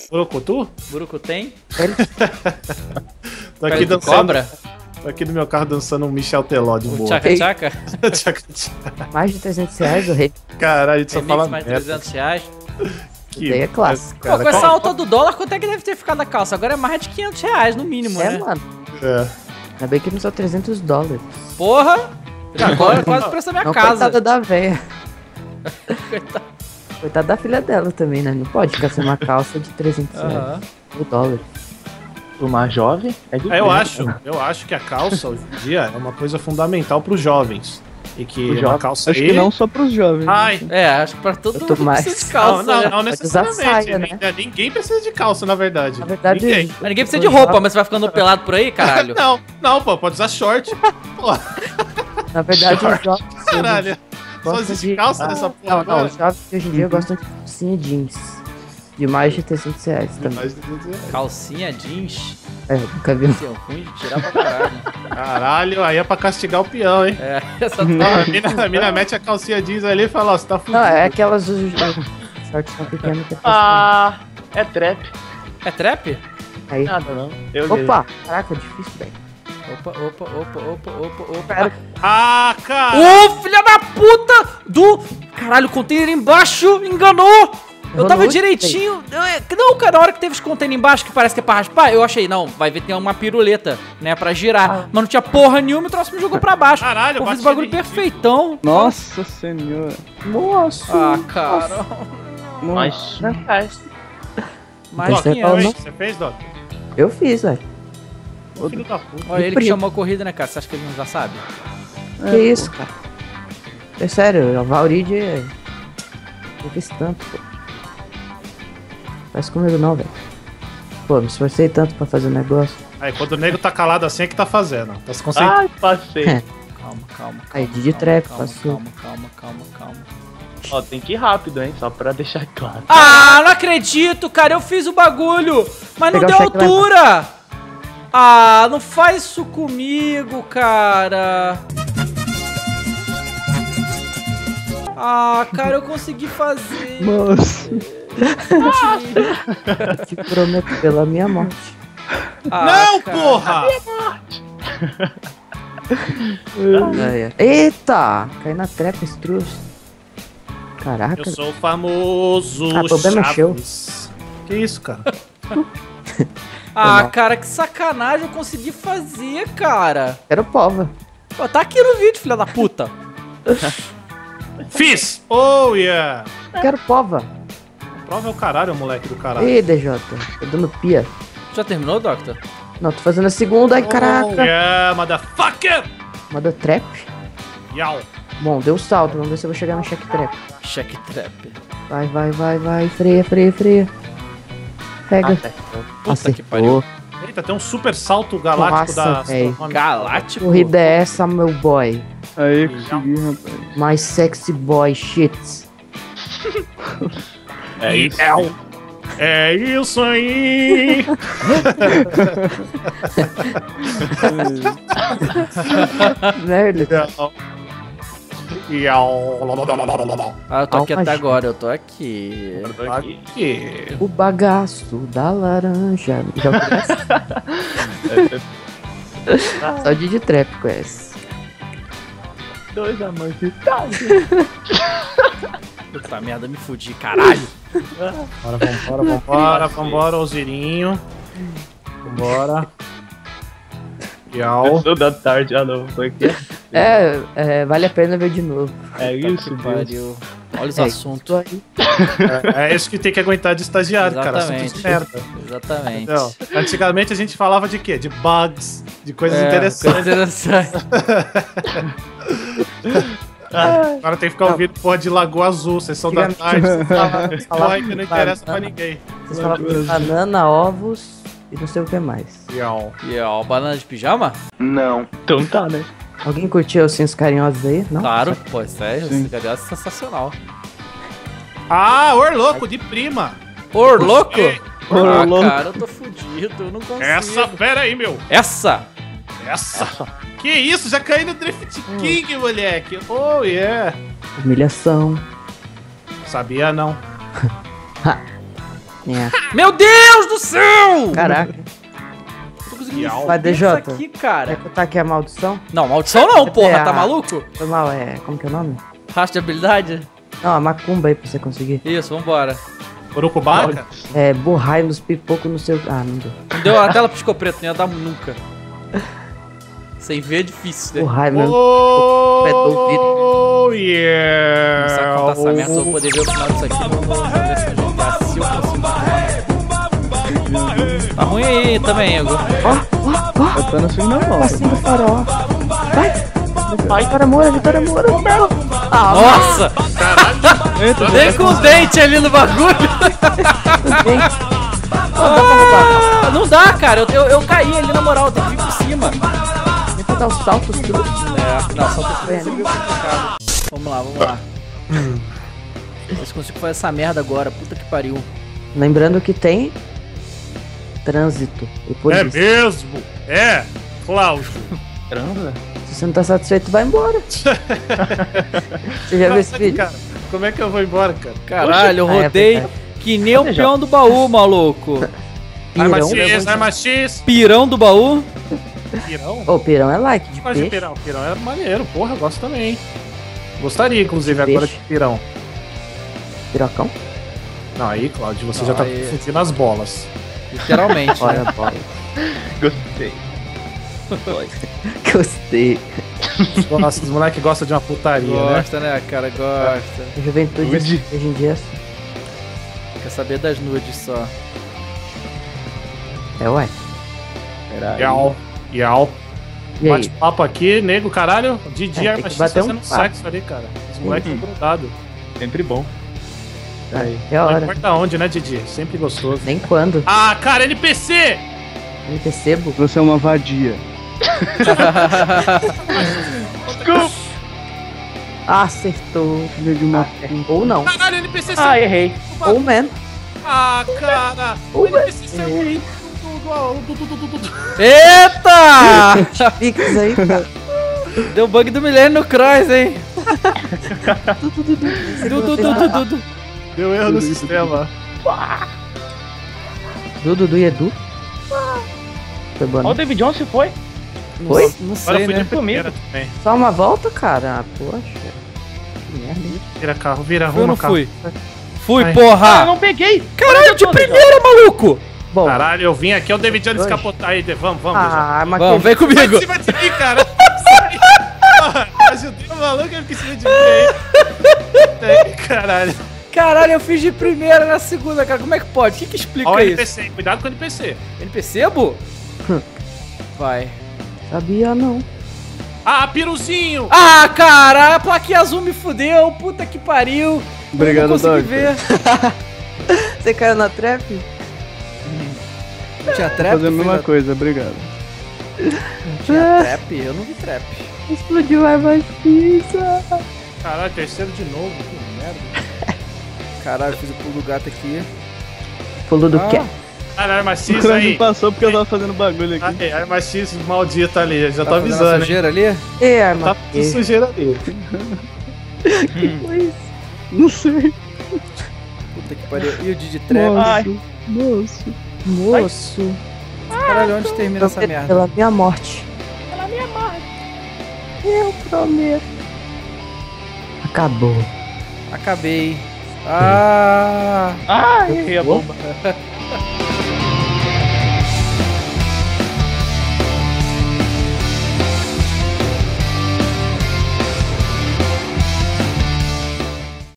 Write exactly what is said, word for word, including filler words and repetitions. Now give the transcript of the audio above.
Burucutu? Burucutem? Tô aqui dançando. Cobra? Tô aqui no meu carro dançando um Michel Teló de boa. Tchaca, tchaca? Tchaca, tchaca. Mais de trezentos reais o rei. Caralho, a gente só Remix fala mais merda. trezentos reais. Que Daí é clássico. Pô, com essa alta do dólar, quanto é que deve ter ficado a calça? Agora é mais de quinhentos reais, no mínimo, É, né? mano. É. Ainda bem que não são trezentos dólares. Porra! Agora é quase o preço da minha Não, casa. coitada da véia. Coitado. Coitada da filha dela também, né? Não pode ficar sem uma calça de trezentos Aham. reais. Mil dólares. Pro mais jovem, é difícil. É, eu acho, eu acho que a calça hoje em dia é uma coisa fundamental pros jovens. E que Pro uma jovem. calça Acho aí... que não só pros jovens. Ai, É, acho que pra todo Eu tô mundo mais- precisa de calça, não, não, né? não Pode usar necessariamente. saia, né? Ninguém- Ninguém precisa de calça, na verdade. Na verdade, Ninguém. Mas ninguém precisa de roupa, mas você vai ficando pelado por aí, caralho? Não, não, pô, pode usar short. Pô, Na verdade, os Short. jovens caralho. Só gostam existe de... calça Ah, nessa porra Não, não, agora? os jovens de hoje em dia gostam de calcinha jeans. De mais de trezentos reais também. Mais de duzentos reais. Calcinha jeans. É, nunca vi. Esse é ruim de tirar pra caralho. Caralho, aí é pra castigar o peão, hein? É, essa A mina, a mina mete a calcinha jeans ali e fala, ó, você tá fudido. Não, é aquelas... os- os shorts são pequenos que é pra Ah, é trap. é trap? aí. Nada não. Eu Opa! Caraca, difícil, velho. Opa, opa, opa, opa, opa, opa. Cara, Ah, cara! Ô, filha da puta do... Caralho, o container embaixo enganou! Eu Errou tava no direitinho. Eu- é- Não, cara, na hora que teve esse container embaixo que parece que é pra raspar, eu achei, não, vai ver, tem uma piruleta, né, pra girar. Ah. Mas não tinha porra nenhuma e o troço me jogou pra baixo. Caralho, eu fiz bati o bagulho ali. perfeitão. Nossa senhora. Nossa! Ah, cara. Mas. Mais Doc, Você quinhentos. falou- Você fez, Doc? Eu fiz, velho. Ô, filho da puta. Olha, ele que Preto. chamou a corrida, né, cara? Você acha que ele não já sabe? Que isso, cara? É sério, a Valrid é... Eu fiz tanto, pô. Faz comigo não, velho. Pô, me esforcei tanto pra fazer o negócio. Aí, quando o nego tá calado assim, é que tá fazendo. Tá se concentrando. Ai, passei. Calma, calma, calma. Aí, calma, Didi calma, Trap, calma, passou. calma, calma, calma, calma. Ó, tem que ir rápido, hein? Só pra deixar claro. Ah, não acredito, cara. Eu fiz o bagulho, mas não Pegar deu o cheque lá altura. Ah, não faz isso comigo, cara. Ah, cara, eu consegui fazer. Nossa. Te prometo pela minha morte. Ah, Não, cara. porra! Ai, ai. Eita! Cai na trap, esse trouxa. Caraca. Eu sou o famoso Ah, problema Chaves. Que isso, cara? Ah, mal. cara, que sacanagem eu consegui fazer, cara. Quero pova. Pô, tá aqui no vídeo, filha da puta. Fiz! Oh, yeah! Quero pova. Prova é o caralho, moleque do caralho. Ih, D J. Tô dando pia. Já terminou, Doctor? Não, tô fazendo a segunda. Ai, Oh, caraca. yeah, motherfucker! Moda trap. Yau. Bom, deu salto. Vamos ver se eu vou chegar no check trap. Check trap. Vai, vai, vai, vai. Freia, freia, freia. Pega. Puta que pariu. Eita, tem um super salto galáctico Nossa, da... véi. Galáctico. Corrida é essa, meu boy? Aí, consegui, rapaz. My sexy boy shit. É isso. É isso aí! Merda. Yau. Ah, eu tô aqui Alma até gêmea. agora, eu tô aqui. Eu tô aqui. Aqui. O bagaço da laranja. Já conhece? Só de de trap conhece. Dois amantes. Tá. Puta merda, me fudi, caralho. Bora, vambora, vambora, vambora, Osirinho. Vambora. Yau. Eu sou da tarde, ah não. Foi aqui. É, é, vale a pena ver de novo. É isso, Que Deus. pariu. Olha os É, assuntos. isso aí. É, é isso que tem que aguentar de estagiário, cara. Assuntos Exatamente. de merda. Exatamente. Entendeu? Antigamente a gente falava de quê? De bugs, de coisas É, interessantes. coisa interessante. Agora tem que ficar ouvindo porra de Lagoa Azul, sessão da tarde. Antigamente, vocês falavam- vocês Porra falavam que não de interessa pra banana, ninguém. Vocês falavam de banana, ovos e não sei o que mais. Yau. E ó, banana de pijama? Então tá, né? Alguém curtiu os Ursinhos Carinhosos aí? Não? Claro, pô, isso é, Sim. esse é sensacional. Ah, Orloco, de prima. Por louco? Ei, Ah, Orloco. cara, eu tô fudido, eu não consigo. Essa fera aí, meu. Essa? Essa. Que isso, já caí no Drift King, moleque. Oh, yeah. Humilhação. Sabia não. É. Meu Deus do céu! Caraca. Não tô conseguindo Vai, fazer D isso J. aqui, Quer cara. que eu taque a maldição? Não, maldição não, porra, É, tá a- maluco? Foi mal, é. Como que é o nome? Rastro de habilidade? Não, a macumba aí pra você conseguir. Isso, vambora. Urucubaca? É, borrai nos pipocos no seu. Ah, não deu. Não deu, a tela piscou preto, não ia dar nunca. Sem ver é difícil, né? Borrai mesmo. Oh, ouvido. yeah! Começar a contar essa merda, só vou poder ver o final disso aqui. Vamos ver se eu jogar, se eu consigo. Tá ruim aí também, Igor. Eu tô no filme normal. Assim do farol. Vai! Vai, Vitória Moura, Vitória Moura. Ah, Nossa! Entra, Nem com o dente ali no bagulho. tudo bem. Ah, não dá, cara. Eu, eu, eu caí ali na moral, tem que vir por cima. Tenta dar os saltos truques. É, não, só tô meio complicado. Vamos lá, vamos lá. Ver se consigo fazer essa merda agora. Puta que pariu. Lembrando que tem trânsito e É polícia. mesmo? É, Cláudio. Transa? Se você não tá satisfeito, vai embora. Você já viu esse vídeo? Cara, como é que eu vou embora, cara? Caralho, eu Ah, é rodei verdade. que nem o peão do baú, maluco. Arma Pirão. X, arma X. Pirão do baú. Pirão? Ô, pirão é like de Gosto de peixe. pirão. Pirão é maneiro, porra, eu gosto também. Gostaria, inclusive, De agora de peixe. pirão. Pirocão? Não, aí, Cláudio, você Não, já tá aí- confundindo as bolas. Literalmente. Olha né? a bola. Gostei. Gostei. Nossa, os moleques gostam de uma putaria, né? Gosta, né, cara? Gosta. A juventude Nude. hoje em dia é assim. Quer saber das nudes só. É, ué. Peraí. Yau, yau. E aí? Bate-papo aqui, nego, caralho. De dia, É, tem mas que bater um fazendo papo. sexo ali, cara. Os moleques estão grudados. Sempre bom. Aí. É Não hora. importa onde, né, Didi? Sempre gostoso. Nem quando. Ah, cara, N P C! Nem percebo. Você é uma vadia. Acertou. Filho de uma... Ou não. Caralho, N P C Ah, errei. Ou man. Ah, cara! O Ou N P C saiu Errei. do- do- do- do- do- do- do- Eita! Pix aí, cara. Deu bug do milênio no Cross, hein? Du, du, du, du. Du, du, du, du, du, du. Deu erro no sistema. Du, Dudu e Edu. Foi bom, Ó, o né? David Johnson foi. Foi? Não Agora sei, fui né? de primeira também. Só uma volta, cara? Ah, poxa. Que merda, hein? Vira carro, vira, Eu arruma não carro. fui. Fui, Ai. Ah, eu porra! não peguei. Caralho, de primeira, maluco! Bom, Caralho, eu vim aqui, é o David Jones Dois. descapotar aí. Vamos, vamos. ah, mas Vamos, que... vem Vai comigo. em cima de mim, cara. Sai. Porra, ajudei o maluco, ele fica em cima de mim aí. Aí, caralho. Caralho, eu fiz de primeira na segunda, cara. Como é que pode? O que que explica Ó o isso? N P C, cuidado com o N P C. N P C, Bu? Vai. Sabia não. Ah, piruzinho! Ah, cara, a plaquinha azul me fudeu. Puta que pariu. Obrigado, Não consegui Doug. ver. Você caiu na trap? Tinha trap? Fazendo a Fui mesma na- coisa, obrigado. Tinha trap? Eu não vi trap. Explodiu a arma fixa. Caralho, terceiro de novo, que merda. Caralho, eu fiz o pulo do gato aqui. Pulo do Ah, quê? Caralho, arma O X Crunch aí. passou porque eu tava fazendo bagulho aqui. Aí, arma X maldita ali, já tá tô fazendo avisando, hein. sujeira ali? E arma Tá que? tudo sujeira ali. Que foi isso? Não sei. Puta que pariu. E o Didi trap? Ai. Moço. Moço. Caralho, onde termina essa Prometo merda? pela minha morte. Pela minha morte. Eu prometo. Acabou. Acabei. Ah! Ah, errei a bomba.